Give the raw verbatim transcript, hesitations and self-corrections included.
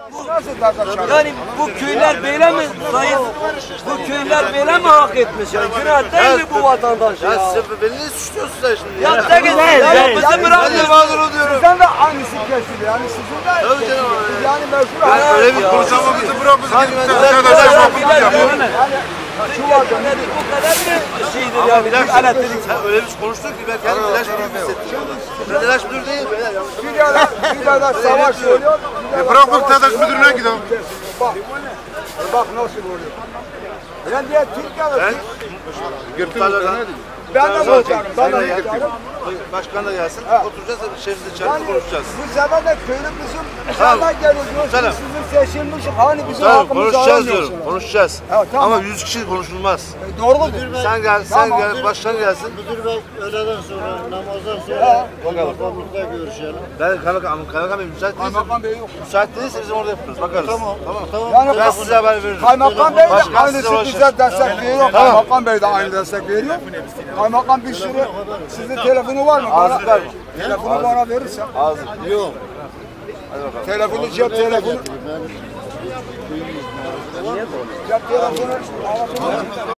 Yani bu köyler böyle mi zayıf? Bu köyler böyle mi hak etmiş? Yani günah değil mi bu vatandaş ya? Ya siz beni niye suçluyorsun sen şimdi? Ya tek ya bizi bırakın. Ben de mağdur oluyorum. Sizden de aynısı kesildi. Yani sizin de Tabii canım. yani meşhur. Ben öyle bir konuşamamızı bırak bizi gidip arkadaş muhabbet yapalım. Şu vatandaş bu kadar mı şeydir yani? Elektrik. Sen öyle bir konuştun ki ben kendimi ilaç müdürü hissettim. Ben ilaç müdürü değilim. Bir yere, bir yere savaş oluyor. E bırak bu TEDAŞ müdürüne gidelim. Bak, bak nasıl oluyor. Ben diye Türkiye'de Gürtlerle ben de muhtarım. Ben de muhtarım. Başkan da gelsin. Oturacağız da şehrinde çağırıp Yani konuşacağız. bu sefer de köylü bizim Tamam. dışarıdan geliyor. Tamam. Sizin seçilmiş hani bizim Tamam hakkımızı konuşacağız diyorum. alamıyorsunuz. Konuşacağız. Evet, tamam. Ama yüz kişi konuşulmaz. E, Doğrudur. Sen gel, sen gel, başkan gelsin. Müdür bey öğleden sonra, namazdan sonra kaymakamlıkta görüşelim. Ben kaymakam, kaymakam bey müsait değilse, Kaymakam Bey yok. müsait değilse bizim orada yaparız. Bakarız. Tamam, tamam, tamam. Yani Ben size haber veririm. Kaymakam Bey de Başkan size aynısı ulaşır. bize destek veriyor. Tamam. Kaymakam Bey de aynı destek veriyor. Kaymakam bir sürü, sizin telefonu var mı? Ağzı var mı? Telefonu bana verirsen. Ağzı. Yok. Telefonu, cep telefonu. Ben Cep telefonu.